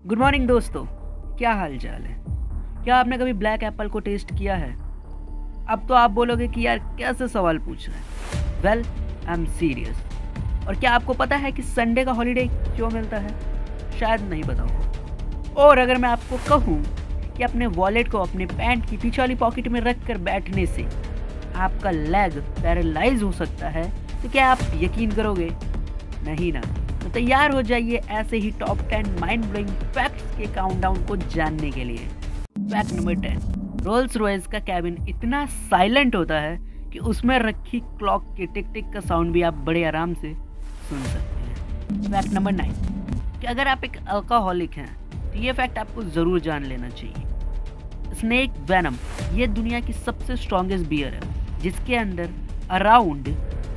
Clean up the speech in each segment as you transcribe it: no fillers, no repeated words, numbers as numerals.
Good morning दोस्तों, क्या हाल चाल है। क्या आपने कभी ब्लैक एप्पल को टेस्ट किया है? अब तो आप बोलोगे कि यार कैसे सवाल पूछ रहे हैं। Well, I am serious. और क्या आपको पता है कि संडे का हॉलीडे क्यों मिलता है? शायद नहीं पता होगा। और अगर मैं आपको कहूँ कि अपने वॉलेट को अपने पैंट की पीछे वाली पॉकेट में रख कर बैठने से आपका लेग पैरालाइज हो सकता है, तो क्या आप यकीन करोगे? नहीं ना। तो तैयार हो जाइए ऐसे ही टॉप 10 माइंड ब्लोइंग फैक्ट्स के काउंटडाउन को जानने के लिए। फैक्ट नंबर 10, रोल्स रॉयस का कैबिन इतना साइलेंट होता है कि उसमें रखी क्लॉक के टिक टिक का साउंड भी आप बड़े आराम से सुन सकते हैं। फैक्ट नंबर 9, कि अगर आप एक अल्कोहलिक हैं तो ये फैक्ट आपको ज़रूर जान लेना चाहिए। स्नेक वेनम ये दुनिया की सबसे स्ट्रॉन्गेस्ट बियर है, जिसके अंदर अराउंड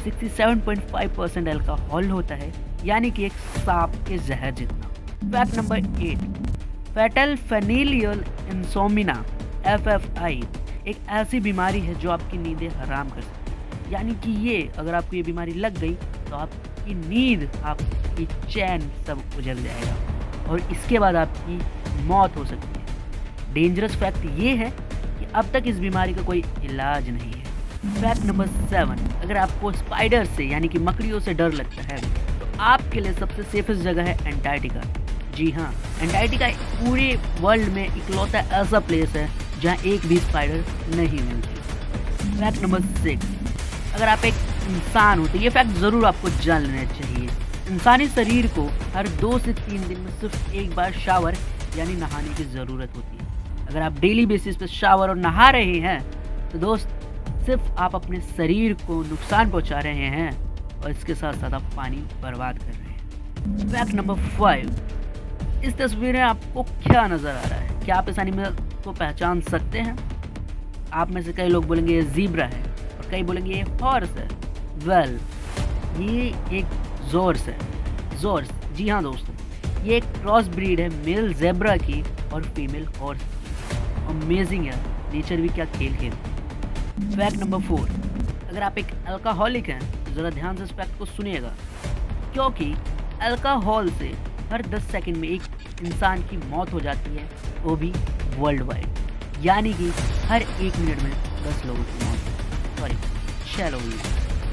67.5% अल्कोहल होता है, यानी कि एक सांप के जहर जितना। Fact number 8, fatal familial insomnia FFI एक ऐसी बीमारी है जो आपकी नींदें हराम कर सकती है। यानी कि ये अगर आपको ये बीमारी लग गई तो आपकी नींद, आपकी चैन सब उजड़ जाएगा और इसके बाद आपकी मौत हो सकती है। डेंजरस फैक्ट ये है कि अब तक इस बीमारी का कोई इलाज नहीं है। फैक्ट नंबर 7, अगर आपको स्पाइडर से यानी कि मकड़ियों से डर लगता है तो आपके लिए सबसे सेफेस्ट जगह है एंटार्क्टिका। जी हाँ, एंटार्क्टिका पूरे वर्ल्ड में इकलौता ऐसा प्लेस है जहाँ एक भी स्पाइडर नहीं मिलती। फैक्ट नंबर 6, अगर आप एक इंसान हो तो ये फैक्ट ज़रूर आपको जान लेना चाहिए। इंसानी शरीर को हर 2 से 3 दिन में सिर्फ एक बार शावर यानी नहाने की ज़रूरत होती है। अगर आप डेली बेसिस पे शावर और नहा रहे हैं तो दोस्त सिर्फ आप अपने शरीर को नुकसान पहुंचा रहे हैं और इसके साथ साथ आप पानी बर्बाद कर रहे हैं। फैक्ट नंबर 5, इस तस्वीर में आपको क्या नज़र आ रहा है? क्या आप इस एनिमल को पहचान सकते हैं? आप में से कई लोग बोलेंगे ये ज़ीब्रा है और कई बोलेंगे ये हॉर्स है। वेल, ये एक जॉर्स है। जॉर्स, जी हाँ दोस्तों, ये एक क्रॉस ब्रीड है मेल ज़ेब्रा की और फीमेल हॉर्स की। अमेजिंग है, नेचर भी क्या खेल खेलती है। फैक्ट नंबर 4, अगर आप एक अल्कोहलिक हैं तो ज़रा ध्यान से इस फैक्ट को सुनिएगा, क्योंकि अल्कोहल से हर 10 सेकंड में एक इंसान की मौत हो जाती है, वो भी वर्ल्ड वाइड। यानी कि हर 1 मिनट में 10 लोगों की मौत। सॉरी, 6 लोगों की।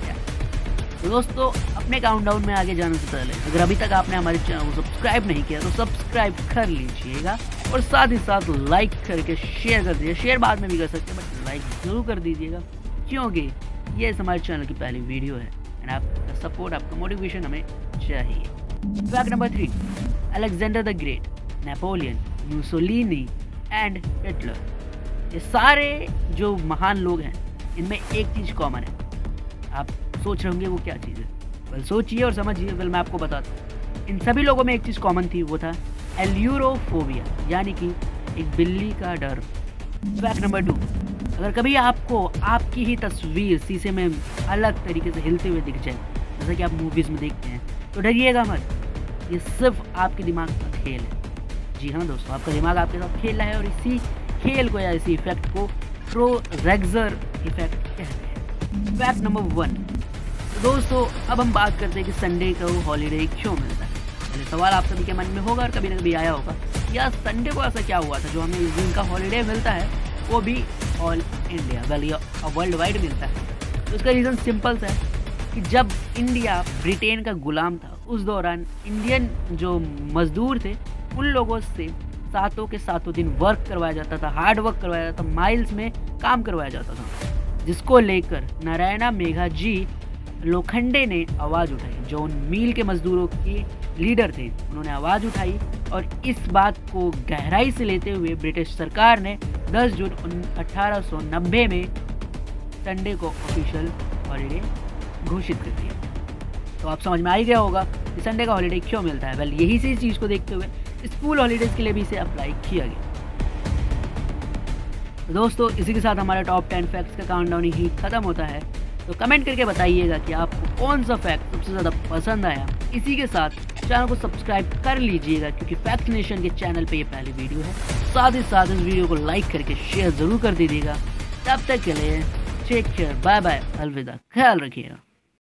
तो दोस्तों, अपने काउंटडाउन में आगे जाने से पहले अगर अभी तक आपने हमारे चैनल को सब्सक्राइब नहीं किया तो सब्सक्राइब कर लीजिएगा और साथ ही साथ लाइक करके शेयर कर दीजिए। शेयर बाद में भी कर सकते हैं बट लाइक जरूर कर दीजिएगा, क्योंकि ये हमारे चैनल की पहली वीडियो है एंड आपका सपोर्ट, आपका मोटिवेशन हमें चाहिए। Fact number 3, Alexander the Great, Napoleon, Mussolini and Hitler, ये सारे जो महान लोग हैं इनमें एक चीज़ कॉमन है। आप सोच रहे होंगे वो क्या चीज़ है? वेल, सोचिए और समझिए। वेल, मैं आपको बताता हूँ। इन सभी लोगों में एक चीज़ कॉमन थी, वो था एल्यूरोफोबिया, यानी कि एक बिल्ली का डर। फैक्ट नंबर 2, अगर कभी आपको आपकी ही तस्वीर शीशे में अलग तरीके से हिलते हुए दिख जाए, जैसा कि आप मूवीज़ में देखते हैं, तो डरिएगा मत। ये सिर्फ आपके दिमाग का खेल है। जी हाँ दोस्तों, आपका दिमाग आपके साथ खेल रहा है और इसी खेल को या इसी इफेक्ट को प्रोजेक्टर इफेक्ट कहते हैं। फैक्ट नंबर 1, दोस्तों अब हम बात करते हैं कि संडे को हॉलीडे क्यों मिलता है। पहले सवाल आप सभी के मन में होगा और कभी ना कभी आया होगा, या संडे को ऐसा क्या हुआ था जो हमें इस दिन का हॉलीडे मिलता है, वो भी ऑल इंडिया वेल या वर्ल्ड वाइड मिलता है। तो उसका रीज़न सिंपल सा है कि जब इंडिया ब्रिटेन का गुलाम था, उस दौरान इंडियन जो मजदूर थे उन लोगों से सातों के सातों दिन वर्क करवाया जाता था, हार्ड वर्क करवाया जाता था, माइल्स में काम करवाया जाता था, जिसको लेकर नारायणा मेघा जी लोखंडे ने आवाज़ उठाई। जो उन मील के मजदूरों के लीडर थे उन्होंने आवाज़ उठाई और इस बात को गहराई से लेते हुए ब्रिटिश सरकार ने 10 जून 1890 में संडे को ऑफिशियल हॉलीडे घोषित कर दिया। तो आप समझ में आ ही गया होगा कि संडे का हॉलीडे क्यों मिलता है। वेल, यही सी चीज़ को देखते हुए स्कूल हॉलीडेज़ के लिए भी इसे अप्लाई किया गया। तो दोस्तों, इसी के साथ हमारा टॉप 10 फैक्ट्स का काउंटडाउन ही खत्म होता है। तो कमेंट करके बताइएगा कि आपको कौन सा फैक्ट सबसे ज़्यादा पसंद आया। इसी के साथ चैनल को सब्सक्राइब कर लीजिएगा, क्योंकि फैक्ट नेशन के चैनल पे ये पहली वीडियो है। साथ ही साथ इस वीडियो को लाइक करके शेयर ज़रूर कर दीजिएगा। तब तक के लिए टेक केयर, बाय बाय, अलविदा, ख्याल रखिएगा।